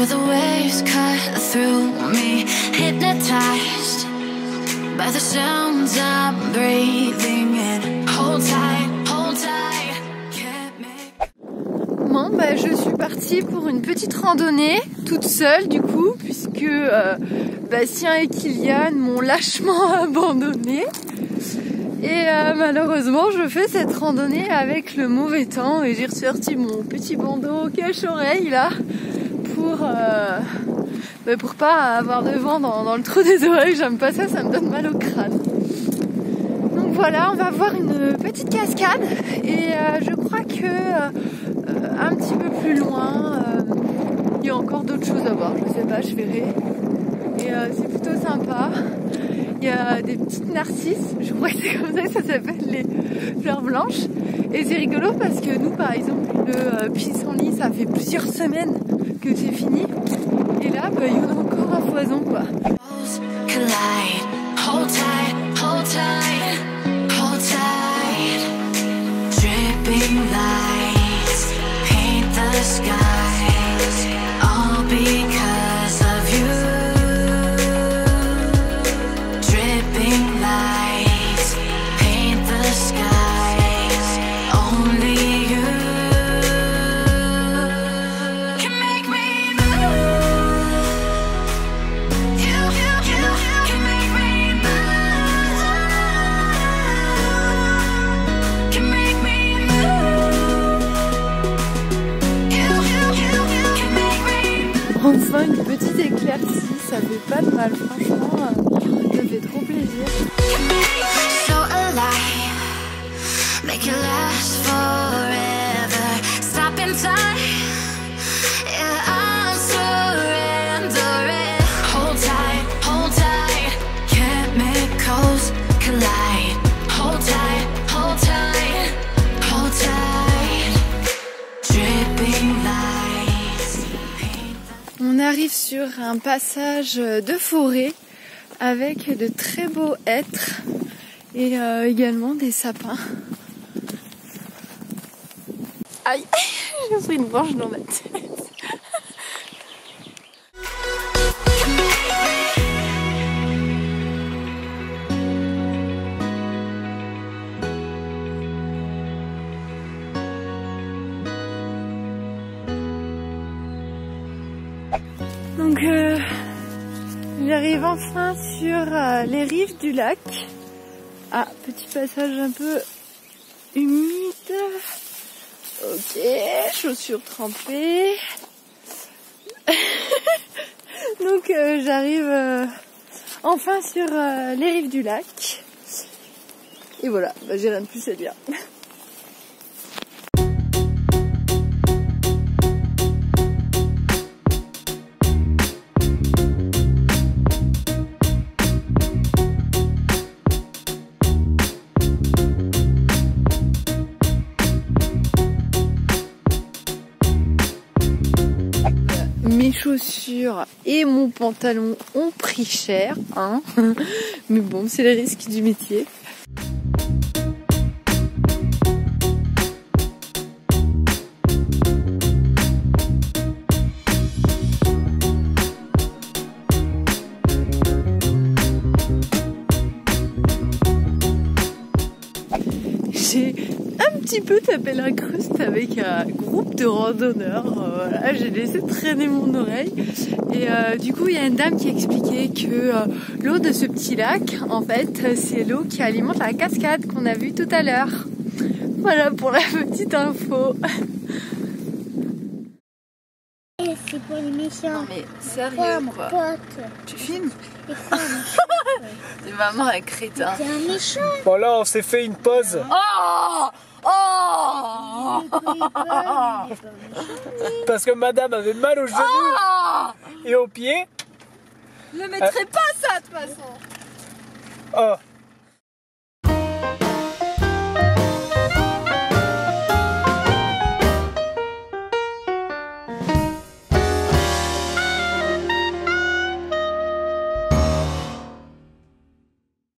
the waves cut through me, hypnotized by the sounds I'm breathing in. Hold tight, hold tight, can't make... Bon, bah, je suis partie pour une petite randonnée, toute seule du coup, puisque Bastien et Kylian m'ont lâchement abandonnée. Et malheureusement, je fais cette randonnée avec le mauvais temps et j'ai ressorti mon petit bandeau cache-oreille là pour pas avoir de vent dans le trou des oreilles. J'aime pas ça, ça me donne mal au crâne. Donc voilà, on va voir une petite cascade et je crois que un petit peu plus loin, il y a encore d'autres choses à voir. Je sais pas, je verrai. Et c'est plutôt sympa. Il y a des petites narcisses, je crois que c'est comme ça que ça s'appelle, les fleurs blanches. Et c'est rigolo parce que nous, par exemple, le pissenlit, ça fait plusieurs semaines que c'est fini. Et là, il y en a encore à foison, quoi. Collide, hold tight, hold tight, hold tight. Dripping lights paint the skies, all because of you. Dripping lights paint the skies, only you can make me move. You can make me move. Can make me move. You can make me move. Enfin, une petite éclaircie, ça fait pas de mal, franchement, ça fait trop plaisir. So alive, make it last forever. Stop in time, yeah, I'm surrendering. Hold tight, chemicals collide. Hold tight, hold tight, hold tight. Dripping lights. On arrive sur un passage de forêt avec de très beaux hêtres et également des sapins. Aïe, j'ai pris une branche dans ma tête. Donc j'arrive enfin sur les rives du lac. Ah, petit passage un peu humide. Ok, chaussures trempées. Donc j'arrive enfin sur les rives du lac. Et voilà, bah, j'ai rien de plus à dire. Mes chaussures et mon pantalon ont pris cher, hein. Mais bon, c'est les risques du métier. J'ai un petit peu tapé l'incruste avec un groupe de randonneurs. Voilà, j'ai laissé traîner mon oreille. Et du coup, il y a une dame qui expliquait que l'eau de ce petit lac, en fait, c'est l'eau qui alimente la cascade qu'on a vue tout à l'heure. Voilà pour la petite info. C'est pour les méchants. Non mais sérieux quoi. Tu filmes? C'est vraiment un crétin. C'est un méchant. Voilà, on s'est fait une pause. Oh! Oh! Parce que madame avait mal aux genoux et aux pieds. Ne mettrai pas ça de toute façon. Oh,